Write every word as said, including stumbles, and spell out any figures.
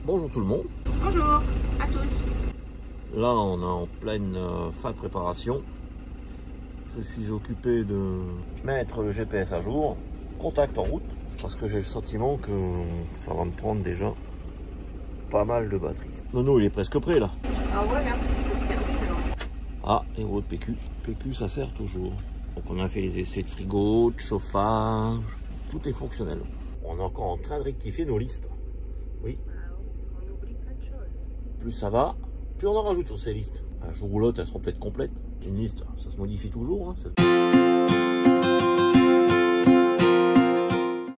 Bonjour tout le monde. Bonjour à tous. Là on est en pleine euh, fin de préparation. Je suis occupé de mettre le G P S à jour, contact en route, parce que j'ai le sentiment que ça va me prendre déjà pas mal de batterie. Nono il est presque prêt là. Ah voilà, ça se termine alors. Ah, héros de P Q. P Q ça sert toujours. Donc on a fait les essais de frigo, de chauffage, tout est fonctionnel. On est encore en train de rectifier nos listes. Oui. On oublie plein de choses. Plus ça va, plus on en rajoute sur ces listes. Un jour ou l'autre, elles seront peut-être complètes. Une liste, ça se modifie toujours. Hein, ça...